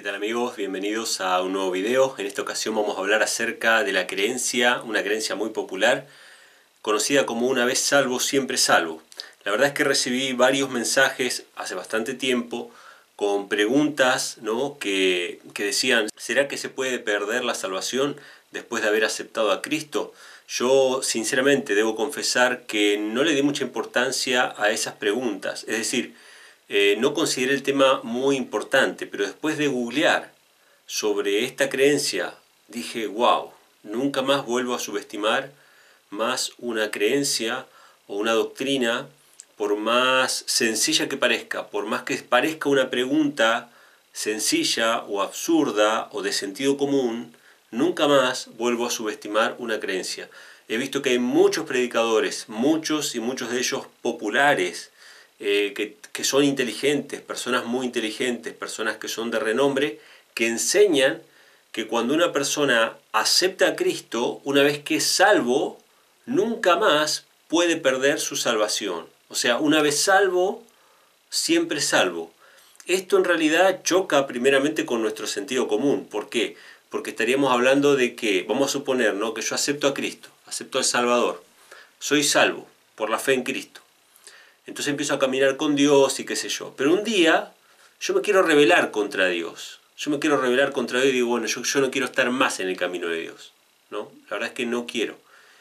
¿Qué tal amigos? Bienvenidos a un nuevo video. En esta ocasión vamos a hablar acerca de la creencia, una creencia muy popular, conocida como una vez salvo, siempre salvo. La verdad es que recibí varios mensajes hace bastante tiempo con preguntas, ¿no? que decían, ¿será que se puede perder la salvación después de haber aceptado a Cristo? Yo sinceramente debo confesar que no le di mucha importancia a esas preguntas. Es decir, no consideré el tema muy importante, pero después de googlear sobre esta creencia dije, wow, nunca más vuelvo a subestimar más una creencia o una doctrina, por más sencilla que parezca, por más que parezca una pregunta sencilla o absurda o de sentido común, nunca más vuelvo a subestimar una creencia. He visto que hay muchos predicadores, muchos de ellos populares, que son inteligentes, personas muy inteligentes, personas que son de renombre, que enseñan que cuando una persona acepta a Cristo, una vez que es salvo, nunca más puede perder su salvación. O sea, una vez salvo, siempre salvo. Esto en realidad choca primeramente con nuestro sentido común. ¿Por qué? Porque estaríamos hablando de que, vamos a suponer, ¿no?, que yo acepto a Cristo, acepto al Salvador, soy salvo por la fe en Cristo. Entonces empiezo a caminar con Dios y qué sé yo. Pero un día yo me quiero rebelar contra Dios. Yo me quiero rebelar contra Dios y digo, bueno, yo no quiero estar más en el camino de Dios, ¿no? La verdad es que no quiero.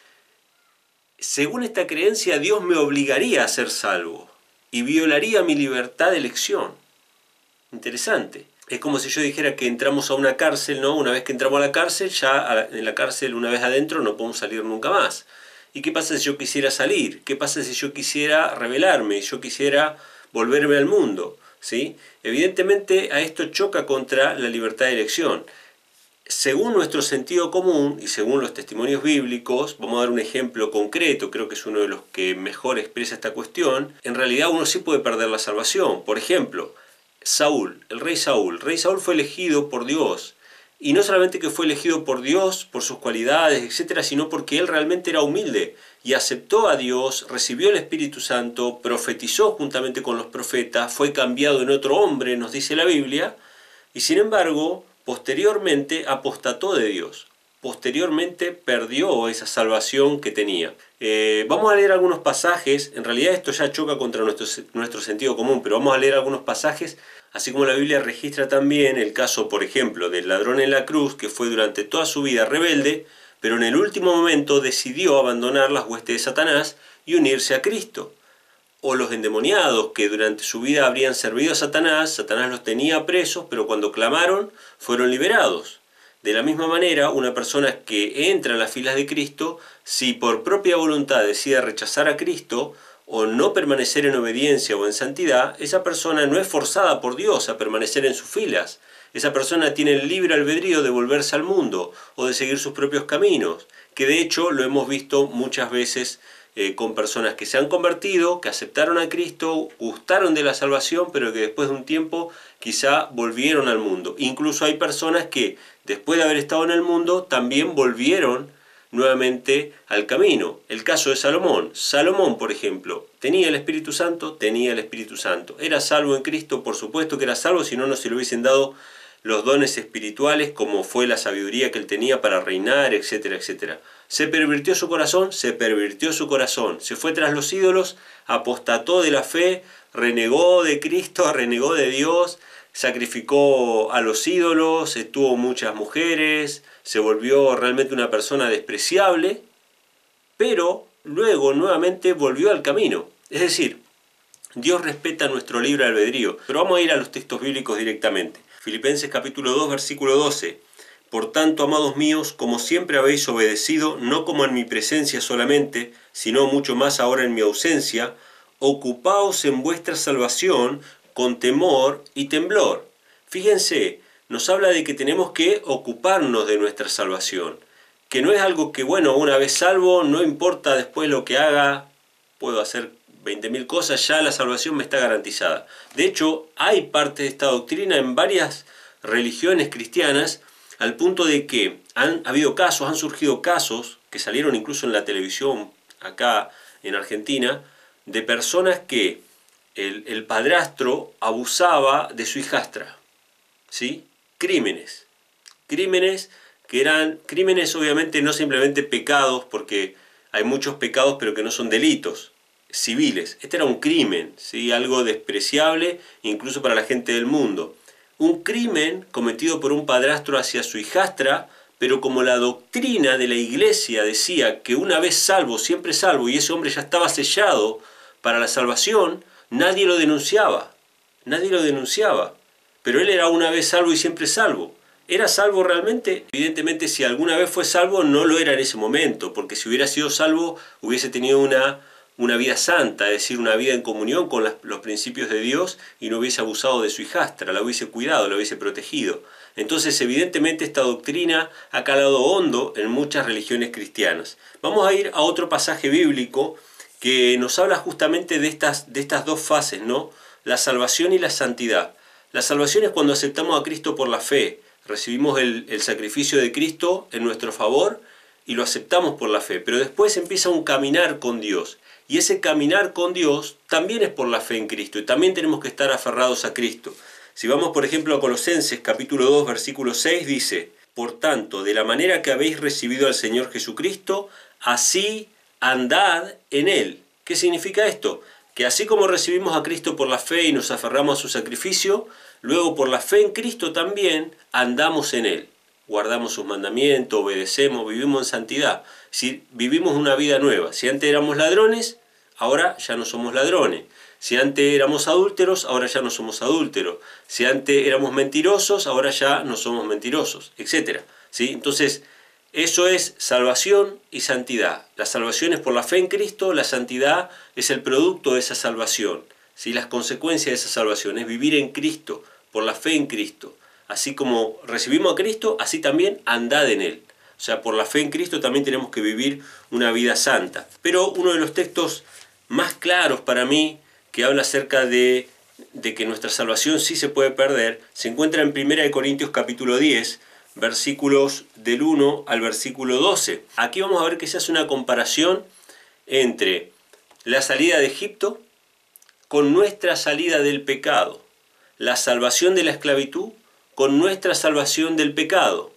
Según esta creencia, Dios me obligaría a ser salvo y violaría mi libertad de elección. Interesante. Es como si yo dijera que entramos a una cárcel, ¿no? Una vez que entramos a la cárcel, ya en la cárcel, una vez adentro, no podemos salir nunca más. ¿Y qué pasa si yo quisiera salir? ¿Qué pasa si yo quisiera rebelarme? Yo quisiera volverme al mundo, ¿sí? Evidentemente a esto choca contra la libertad de elección. Según nuestro sentido común y según los testimonios bíblicos, vamos a dar un ejemplo concreto, creo que es uno de los que mejor expresa esta cuestión, en realidad uno sí puede perder la salvación. Por ejemplo, Saúl, el rey Saúl. El rey Saúl fue elegido por Dios. Y no solamente que fue elegido por Dios, por sus cualidades, etcétera, sino porque él realmente era humilde y aceptó a Dios, recibió el Espíritu Santo, profetizó juntamente con los profetas, fue cambiado en otro hombre, nos dice la Biblia, y sin embargo, posteriormente apostató de Dios. Posteriormente perdió esa salvación que tenía. Vamos a leer algunos pasajes, en realidad esto ya choca contra nuestro sentido común, pero vamos a leer algunos pasajes, así como la Biblia registra también el caso, por ejemplo, del ladrón en la cruz, que fue durante toda su vida rebelde, pero en el último momento decidió abandonar las huestes de Satanás y unirse a Cristo. O los endemoniados que durante su vida habrían servido a Satanás, Satanás los tenía presos, pero cuando clamaron fueron liberados. De la misma manera, una persona que entra en las filas de Cristo, si por propia voluntad decide rechazar a Cristo o no permanecer en obediencia o en santidad, esa persona no es forzada por Dios a permanecer en sus filas. Esa persona tiene el libre albedrío de volverse al mundo o de seguir sus propios caminos, que de hecho lo hemos visto muchas veces con personas que se han convertido, que aceptaron a Cristo, gustaron de la salvación, pero que después de un tiempo quizá volvieron al mundo. Incluso hay personas que después de haber estado en el mundo también volvieron nuevamente al camino. El caso de Salomón. Salomón, por ejemplo, ¿tenía el Espíritu Santo? Tenía el Espíritu Santo. ¿Era salvo en Cristo? Por supuesto que era salvo, si no, no se le hubiesen dado los dones espirituales como fue la sabiduría que él tenía para reinar, etcétera, etcétera. ¿Se pervirtió su corazón? Se pervirtió su corazón. Se fue tras los ídolos, apostató de la fe, renegó de Cristo, renegó de Dios, sacrificó a los ídolos, tuvo muchas mujeres, se volvió realmente una persona despreciable, pero luego nuevamente volvió al camino. Es decir, Dios respeta nuestro libre albedrío. Pero vamos a ir a los textos bíblicos directamente. Filipenses capítulo 2, versículo 12. Por tanto, amados míos, como siempre habéis obedecido, no como en mi presencia solamente, sino mucho más ahora en mi ausencia, ocupaos en vuestra salvación con temor y temblor. Fíjense, nos habla de que tenemos que ocuparnos de nuestra salvación, que no es algo que, bueno, una vez salvo, no importa después lo que haga, puedo hacer 20.000 cosas, ya la salvación me está garantizada. De hecho, hay parte de esta doctrina en varias religiones cristianas, al punto de que han surgido casos, que salieron incluso en la televisión acá en Argentina, de personas que el padrastro abusaba de su hijastra, ¿sí? crímenes. Crímenes que eran crímenes, obviamente no simplemente pecados, porque hay muchos pecados pero que no son delitos civiles. Este era un crimen, ¿sí? Algo despreciable incluso para la gente del mundo. Un crimen cometido por un padrastro hacia su hijastra, pero como la doctrina de la iglesia decía que una vez salvo, siempre salvo, y ese hombre ya estaba sellado para la salvación, nadie lo denunciaba. Nadie lo denunciaba. Pero él era una vez salvo y siempre salvo. ¿Era salvo realmente? Evidentemente, si alguna vez fue salvo, no lo era en ese momento, porque si hubiera sido salvo, hubiese tenido una vida santa, es decir, una vida en comunión con los principios de Dios y no hubiese abusado de su hijastra, la hubiese cuidado, la hubiese protegido. Entonces, evidentemente, esta doctrina ha calado hondo en muchas religiones cristianas. Vamos a ir a otro pasaje bíblico que nos habla justamente de estas dos fases, ¿no? La salvación y la santidad. La salvación es cuando aceptamos a Cristo por la fe. Recibimos el sacrificio de Cristo en nuestro favor y lo aceptamos por la fe. Pero después empieza un caminar con Dios. Y ese caminar con Dios también es por la fe en Cristo. Y también tenemos que estar aferrados a Cristo. Si vamos, por ejemplo, a Colosenses capítulo 2, versículo 6, dice: Por tanto, de la manera que habéis recibido al Señor Jesucristo, así andad en Él. ¿Qué significa esto? Que así como recibimos a Cristo por la fe y nos aferramos a su sacrificio, luego por la fe en Cristo también andamos en Él. Guardamos sus mandamientos, obedecemos, vivimos en santidad. Si vivimos una vida nueva. Si antes éramos ladrones, ahora ya no somos ladrones. Si antes éramos adúlteros, ahora ya no somos adúlteros. Si antes éramos mentirosos, ahora ya no somos mentirosos, etc. ¿Sí? Entonces, eso es salvación y santidad. La salvación es por la fe en Cristo, la santidad es el producto de esa salvación. ¿Sí? Las consecuencias de esa salvación es vivir en Cristo, por la fe en Cristo. Así como recibimos a Cristo, así también andad en Él. O sea, por la fe en Cristo también tenemos que vivir una vida santa. Pero uno de los textos más claros para mí, que habla acerca de que nuestra salvación sí se puede perder, se encuentra en 1 Corintios capítulo 10, versículos del 1 al versículo 12. Aquí vamos a ver que se hace una comparación entre la salida de Egipto con nuestra salida del pecado, la salvación de la esclavitud con nuestra salvación del pecado,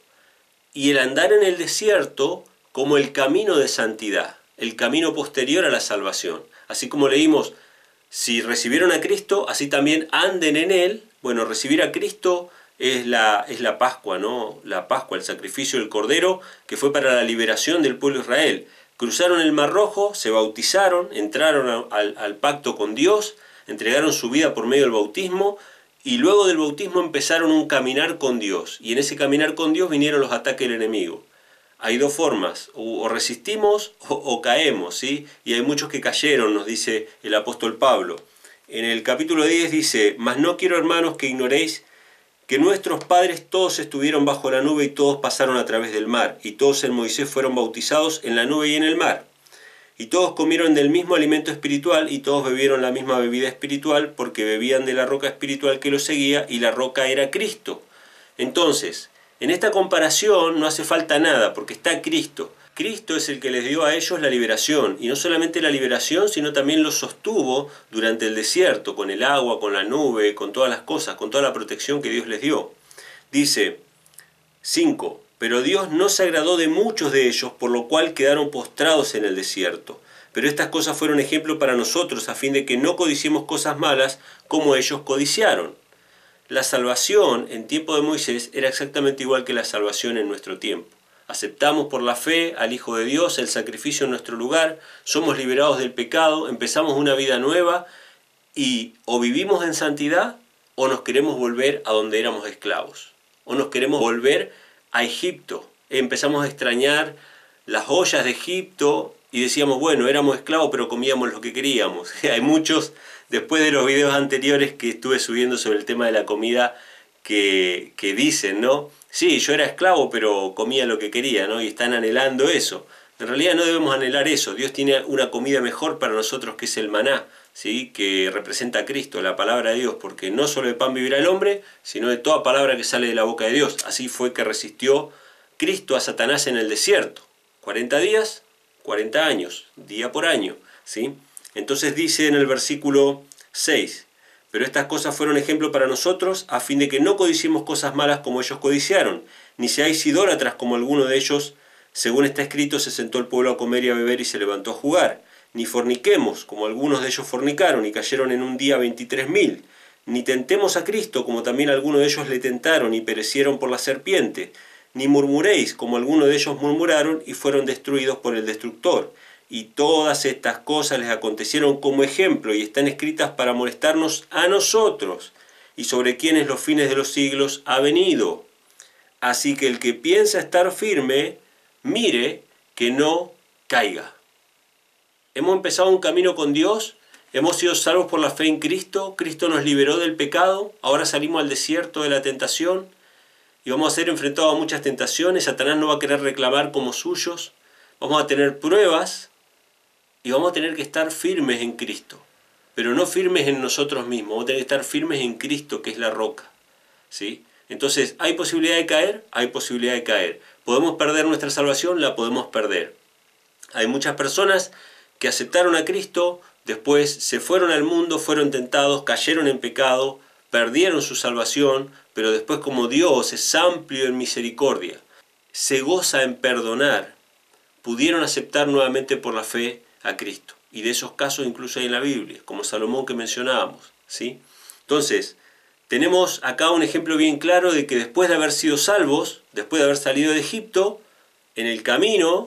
y el andar en el desierto como el camino de santidad, el camino posterior a la salvación. Así como leímos, si recibieron a Cristo, así también anden en Él. Bueno, recibir a Cristo es la Pascua, ¿no? La Pascua, el sacrificio del Cordero, que fue para la liberación del pueblo de Israel. Cruzaron el Mar Rojo, se bautizaron, entraron al pacto con Dios, entregaron su vida por medio del bautismo, y luego del bautismo empezaron un caminar con Dios. Y en ese caminar con Dios vinieron los ataques del enemigo. Hay dos formas, o resistimos o caemos, ¿sí? Y hay muchos que cayeron, nos dice el apóstol Pablo. En el capítulo 10 dice: Mas no quiero, hermanos, que ignoréis que nuestros padres todos estuvieron bajo la nube y todos pasaron a través del mar, y todos en Moisés fueron bautizados en la nube y en el mar. Y todos comieron del mismo alimento espiritual y todos bebieron la misma bebida espiritual, porque bebían de la roca espiritual que los seguía, y la roca era Cristo. Entonces, en esta comparación no hace falta nada, porque está Cristo. Cristo es el que les dio a ellos la liberación, y no solamente la liberación, sino también los sostuvo durante el desierto, con el agua, con la nube, con todas las cosas, con toda la protección que Dios les dio. Dice 5. Pero Dios no se agradó de muchos de ellos, por lo cual quedaron postrados en el desierto. Pero estas cosas fueron ejemplo para nosotros, a fin de que no codiciemos cosas malas como ellos codiciaron. La salvación en tiempo de Moisés era exactamente igual que la salvación en nuestro tiempo. Aceptamos por la fe al Hijo de Dios, el sacrificio en nuestro lugar, somos liberados del pecado, empezamos una vida nueva y o vivimos en santidad o nos queremos volver a donde éramos esclavos. O nos queremos volver a Egipto. Empezamos a extrañar las ollas de Egipto y decíamos, bueno, éramos esclavos pero comíamos lo que queríamos. Hay muchos, después de los videos anteriores que estuve subiendo sobre el tema de la comida, que dicen, ¿no? Sí, yo era esclavo pero comía lo que quería, ¿no? Y están anhelando eso. En realidad no debemos anhelar eso. Dios tiene una comida mejor para nosotros, que es el maná, ¿sí? Que representa a Cristo, la palabra de Dios, porque no solo de pan vivirá el hombre, sino de toda palabra que sale de la boca de Dios. Así fue que resistió Cristo a Satanás en el desierto. 40 días, 40 años, día por año, ¿sí? Entonces dice en el versículo 6, Pero estas cosas fueron ejemplo para nosotros, a fin de que no codiciemos cosas malas como ellos codiciaron, ni seáis idólatras como alguno de ellos, según está escrito, se sentó el pueblo a comer y a beber y se levantó a jugar. Ni forniquemos, como algunos de ellos fornicaron y cayeron en un día 23.000. Ni tentemos a Cristo, como también algunos de ellos le tentaron y perecieron por la serpiente. Ni murmuréis, como algunos de ellos murmuraron y fueron destruidos por el destructor. Y todas estas cosas les acontecieron como ejemplo y están escritas para molestarnos a nosotros, y sobre quienes los fines de los siglos ha venido. Así que el que piensa estar firme, mire que no caiga. Hemos empezado un camino con Dios, hemos sido salvos por la fe en Cristo, Cristo nos liberó del pecado, ahora salimos al desierto de la tentación y vamos a ser enfrentados a muchas tentaciones, Satanás no va a querer reclamar como suyos, vamos a tener pruebas y vamos a tener que estar firmes en Cristo, pero no firmes en nosotros mismos, vamos a tener que estar firmes en Cristo, que es la roca, ¿sí? Entonces, ¿hay posibilidad de caer? Hay posibilidad de caer. ¿Podemos perder nuestra salvación? La podemos perder. Hay muchas personas que aceptaron a Cristo, después se fueron al mundo, fueron tentados, cayeron en pecado, perdieron su salvación, pero después como Dios es amplio en misericordia, se goza en perdonar, pudieron aceptar nuevamente por la fe a Cristo. Y de esos casos incluso hay en la Biblia, como Salomón que mencionábamos, ¿sí? Entonces, tenemos acá un ejemplo bien claro de que después de haber sido salvos, después de haber salido de Egipto, en el camino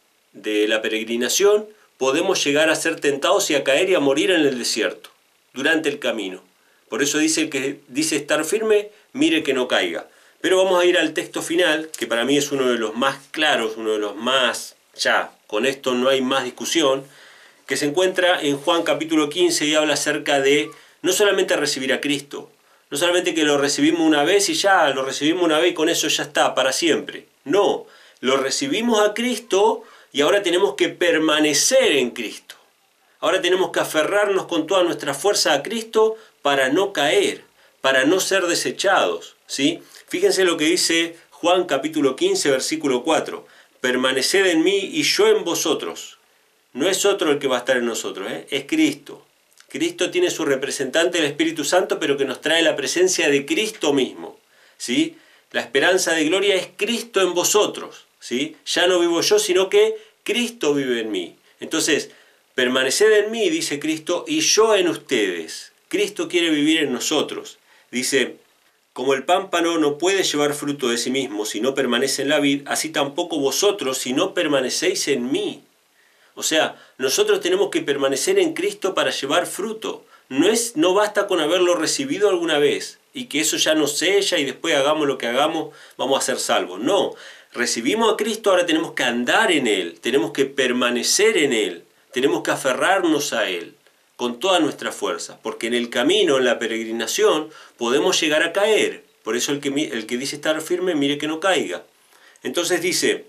de la peregrinación, podemos llegar a ser tentados y a caer y a morir en el desierto, durante el camino. Por eso dice el que dice estar firme, mire que no caiga. Pero vamos a ir al texto final, que para mí es uno de los más claros, uno de los más, ya, con esto no hay más discusión, que se encuentra en Juan capítulo 15 y habla acerca de no solamente recibir a Cristo, no solamente que lo recibimos una vez y ya, lo recibimos una vez y con eso ya está, para siempre. No, lo recibimos a Cristo y ahora tenemos que permanecer en Cristo. Ahora tenemos que aferrarnos con toda nuestra fuerza a Cristo para no caer, para no ser desechados, ¿sí? Fíjense lo que dice Juan capítulo 15, versículo 4. Permaneced en mí y yo en vosotros. No es otro el que va a estar en nosotros, es Cristo. Cristo tiene su representante, el Espíritu Santo, pero que nos trae la presencia de Cristo mismo, ¿sí? La esperanza de gloria es Cristo en vosotros, ¿sí? Ya no vivo yo, sino que Cristo vive en mí. Entonces, permaneced en mí, dice Cristo, y yo en ustedes. Cristo quiere vivir en nosotros. Dice, como el pámpano no puede llevar fruto de sí mismo si no permanece en la vid, así tampoco vosotros si no permanecéis en mí. O sea, nosotros tenemos que permanecer en Cristo para llevar fruto. No basta con haberlo recibido alguna vez y que eso ya nos sella y después hagamos lo que hagamos, vamos a ser salvos. No, recibimos a Cristo, ahora tenemos que andar en Él, tenemos que permanecer en Él, tenemos que aferrarnos a Él con toda nuestra fuerza, porque en el camino, en la peregrinación, podemos llegar a caer. Por eso el que dice estar firme, mire que no caiga. Entonces dice,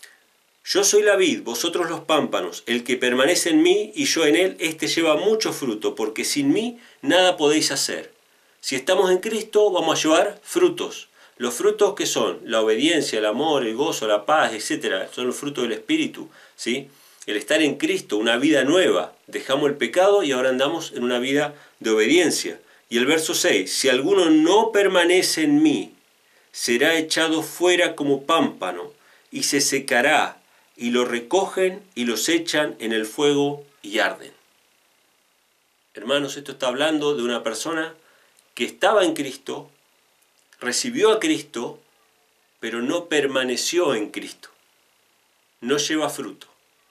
yo soy la vid, vosotros los pámpanos, el que permanece en mí y yo en él, éste lleva mucho fruto, porque sin mí nada podéis hacer. Si estamos en Cristo, vamos a llevar frutos. Los frutos que son la obediencia, el amor, el gozo, la paz, etc. Son los frutos del Espíritu, ¿sí? El estar en Cristo, una vida nueva. Dejamos el pecado y ahora andamos en una vida de obediencia. Y el verso 6, si alguno no permanece en mí, será echado fuera como pámpano y se secará, y lo recogen y los echan en el fuego y arden. Hermanos, esto está hablando de una persona que estaba en Cristo, recibió a Cristo, pero no permaneció en Cristo. No lleva fruto.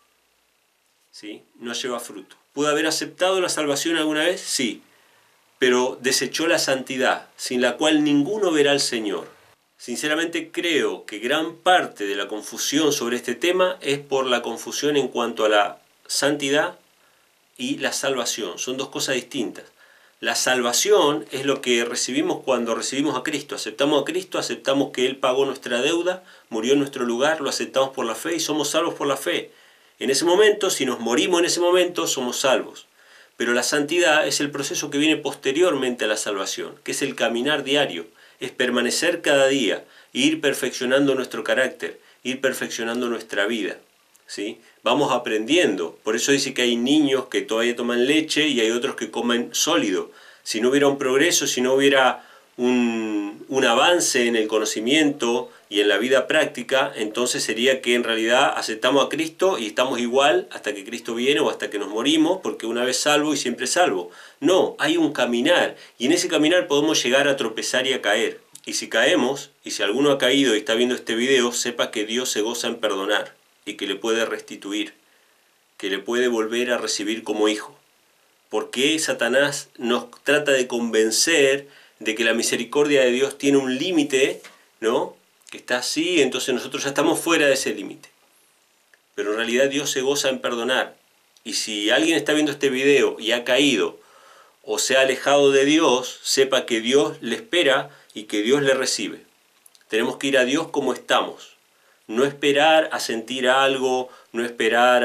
¿Sí? No lleva fruto. ¿Pudo haber aceptado la salvación alguna vez? Sí. Pero desechó la santidad, sin la cual ninguno verá al Señor. Sinceramente creo que gran parte de la confusión sobre este tema es por la confusión en cuanto a la santidad y la salvación. Son dos cosas distintas. La salvación es lo que recibimos cuando recibimos a Cristo. Aceptamos a Cristo, aceptamos que Él pagó nuestra deuda, murió en nuestro lugar, lo aceptamos por la fe y somos salvos por la fe. En ese momento, si nos morimos en ese momento, somos salvos. Pero la santidad es el proceso que viene posteriormente a la salvación, que es el caminar diario. Es permanecer cada día e ir perfeccionando nuestro carácter, ir perfeccionando nuestra vida, ¿sí? Vamos aprendiendo, por eso dice que hay niños que todavía toman leche y hay otros que comen sólido. Si no hubiera un progreso, si no hubiera un avance en el conocimiento y en la vida práctica, entonces sería que en realidad aceptamos a Cristo y estamos igual hasta que Cristo viene o hasta que nos morimos, porque una vez salvo y siempre salvo. No, hay un caminar, y en ese caminar podemos llegar a tropezar y a caer. Y si caemos, y si alguno ha caído y está viendo este video, sepa que Dios se goza en perdonar y que le puede restituir, que le puede volver a recibir como hijo. Porque Satanás nos trata de convencer de que la misericordia de Dios tiene un límite, ¿no? Que está así, entonces nosotros ya estamos fuera de ese límite. Pero en realidad Dios se goza en perdonar. Y si alguien está viendo este video y ha caído o se ha alejado de Dios, sepa que Dios le espera y que Dios le recibe. Tenemos que ir a Dios como estamos. No esperar a sentir algo, no esperar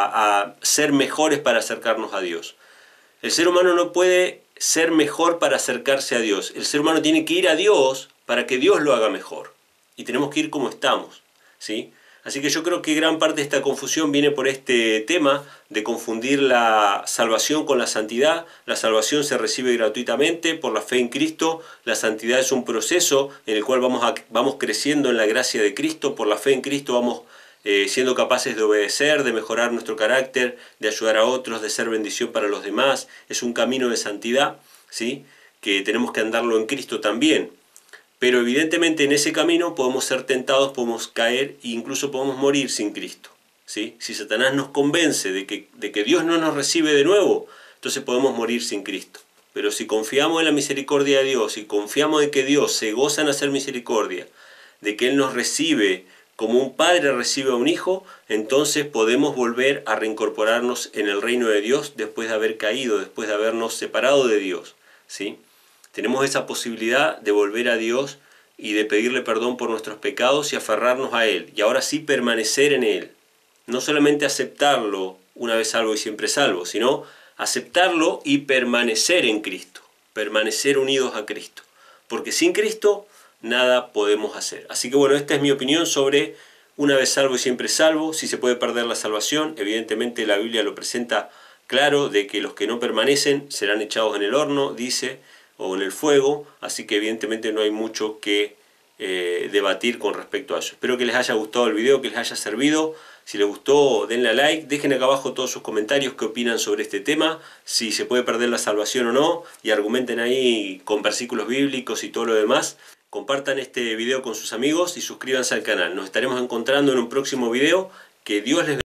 a ser mejores para acercarnos a Dios. El ser humano no puede ser mejor para acercarse a Dios. El ser humano tiene que ir a Dios para que Dios lo haga mejor. Y tenemos que ir como estamos, ¿sí? Así que yo creo que gran parte de esta confusión viene por este tema de confundir la salvación con la santidad. La salvación se recibe gratuitamente por la fe en Cristo. La santidad es un proceso en el cual vamos creciendo en la gracia de Cristo. Por la fe en Cristo vamos siendo capaces de obedecer, de mejorar nuestro carácter, de ayudar a otros, de ser bendición para los demás. Es un camino de santidad, ¿sí? Que tenemos que andarlo en Cristo también. Pero evidentemente en ese camino podemos ser tentados, podemos caer e incluso podemos morir sin Cristo, ¿sí? Si Satanás nos convence de que Dios no nos recibe de nuevo, entonces podemos morir sin Cristo. Pero si confiamos en la misericordia de Dios y confiamos en que Dios se goza en hacer misericordia, de que Él nos recibe como un padre recibe a un hijo, entonces podemos volver a reincorporarnos en el reino de Dios después de haber caído, después de habernos separado de Dios, ¿sí? Tenemos esa posibilidad de volver a Dios y de pedirle perdón por nuestros pecados y aferrarnos a Él. Y ahora sí permanecer en Él. No solamente aceptarlo una vez salvo y siempre salvo, sino aceptarlo y permanecer en Cristo. Permanecer unidos a Cristo. Porque sin Cristo nada podemos hacer. Así que bueno, esta es mi opinión sobre una vez salvo y siempre salvo. Si se puede perder la salvación, evidentemente la Biblia lo presenta claro, de que los que no permanecen serán echados en el horno, dice, o en el fuego, así que evidentemente no hay mucho que debatir con respecto a eso. Espero que les haya gustado el video, que les haya servido. Si les gustó, denle a like, dejen acá abajo todos sus comentarios, qué opinan sobre este tema, si se puede perder la salvación o no, y argumenten ahí con versículos bíblicos y todo lo demás. Compartan este video con sus amigos y suscríbanse al canal. Nos estaremos encontrando en un próximo video. Que Dios les bendiga.